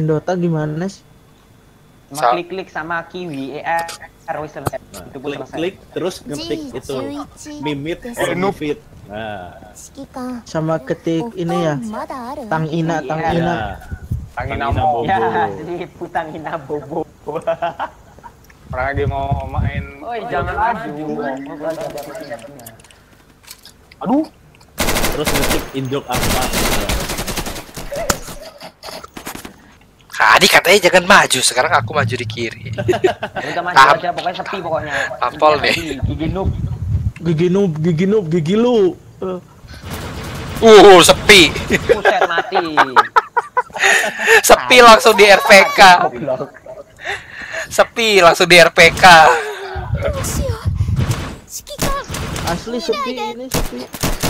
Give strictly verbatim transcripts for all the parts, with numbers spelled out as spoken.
main Dota gimana sih? Cuma klik-klik sama kiwi E R wis selesai. Nah, Itu pun klik, selesai. klik terus ngetik itu mimit or mifit. Nah, Sama ketik ini ya. Tang Ina, Tang Iya. Ina. Tangina Tangina mau. Bobo. Ya, si Putangina Bobo. Orang lagi mau main. Oi, jangan maju. Aduh. terus ngetik induk apa? Tadi katanya jangan maju, sekarang aku maju di kiri. Udah maju Tahap. aja, pokoknya sepi pokoknya. Apol Intinya nih. sepi. Gigi noob. Gigi noob, gigi noob, gigi lu. Eh, Uh, sepi. Buset mati. Sepi langsung di R P K. Goblok. Sepi langsung di R P K. Asli sepi ini sepi.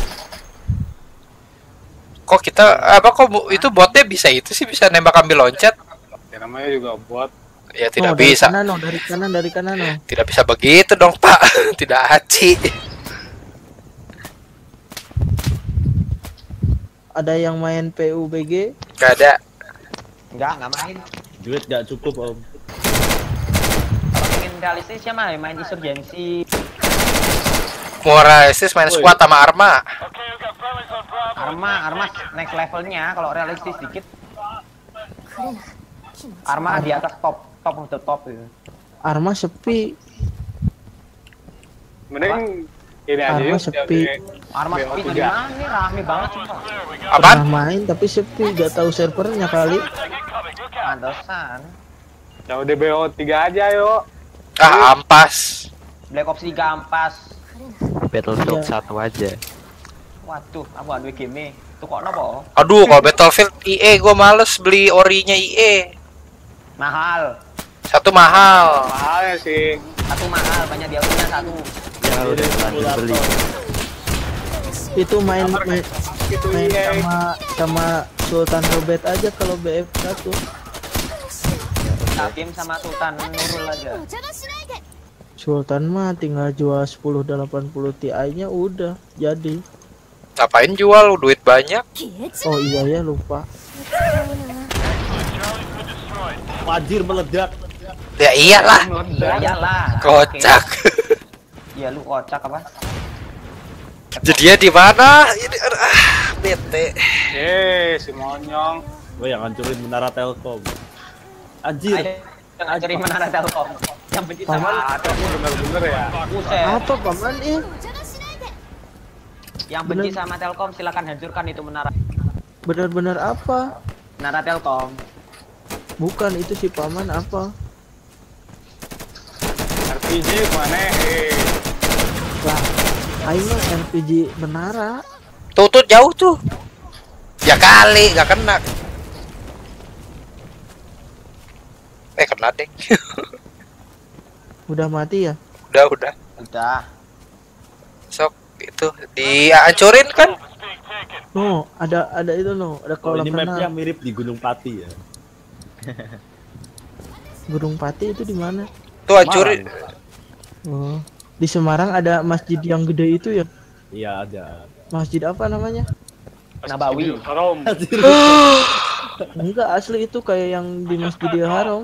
Kok kita apa kok bu- itu botnya bisa itu sih bisa nembak ambil loncat? Ya namanya juga buat. Ya tidak Oh, dari bisa. kanan, no, dari kanan, dari kanan, no. Tidak bisa begitu dong, Pak. Tidak aci. Ada yang main P U B G? Gak ada. Enggak, enggak main. Duit gak cukup om. Kalau pengen realistis ya mah main insurgensi. Moralistis main squad sama Arma. Arma, Arma next levelnya kalau realistis dikit. Arma di atas top, top of the top gitu. Arma sepi. Mending ini aja Arma yuk. sepi. Arma B O sepi tiga. dari mana nih? Rame banget sumpah. Apaan? Pernah main tapi sepi, gak tahu servernya kali. Pantesan. Jauh di B O tiga aja yuk. Ah, ampas. Black Ops tiga ampas. Battlefield Iya. satu aja. Waduh, aku adu game. Tuh kok nopo? Aduh, kalau Battlefield I E gue males beli orinya I E. Mahal. Satu mahal. Mahalnya sih. Satu mahal, banyak dialognya satu. Ya udah lanjut beli. Itu main main, Itu main iya. sama sama Sultan Robert aja kalau B F satu. Game sama Sultan Nurul aja. Sultan mah tinggal jual sepuluh delapan puluh Ti-nya udah jadi. Ngapain jual duit banyak? Oh iya ya lupa. Fajir meledak. Ya iyalah. Ya iyalah. Kocak. Iya lu kocak apa? Jadinya di mana? Ini ah, bete. Yeay, si monyong. Gue yang hancurin menara Telkom. Anjir. Ayo, jangan cari menara Telkom. Yang benci sama Paman. Aduh, bener-bener ya. Buset. Apa paman ini? Yang benci sama Telkom silakan hancurkan itu menara. Benar-benar apa? Menara Telkom. Bukan itu si paman apa? R P G mana? Eh, Lah, ayo mah R P G menara. Tuh tuh jauh tuh. Ya kali gak kena. Eh kena deh. Udah mati ya? Udah udah. Udah. Sok itu dihancurin kan? No, ada ada itu no, ada Oh, kolam ini mapnya renang. mirip di Gunung Pati ya. Gunung Pati itu di mana? Tuh hancurin. Oh, di Semarang ada masjid yang gede itu ya? Iya ada. Masjid apa namanya? Nabawi. Haram. Enggak, asli itu kayak yang di Masjidil Haram.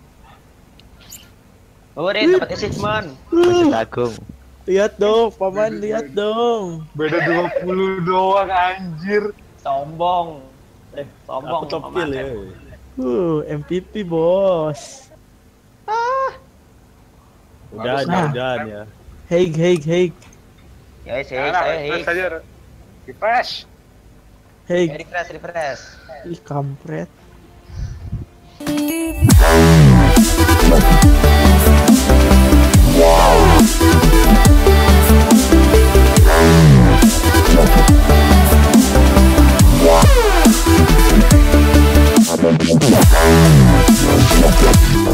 Oh, Rin, dapat achievement. Masjid Agung. Lihat dong, paman, lihat dong. Beda dua puluh doang anjir. Sombong. Eh, Aku sombong. top kill ya. Uh, M V P bos. Udah Nah. udah ya. Hey, hey, hey, Ya, sih, Nah, saya refresh hei. aja. Refresh. hey. Refresh, refresh. Ih, kampret. Wow.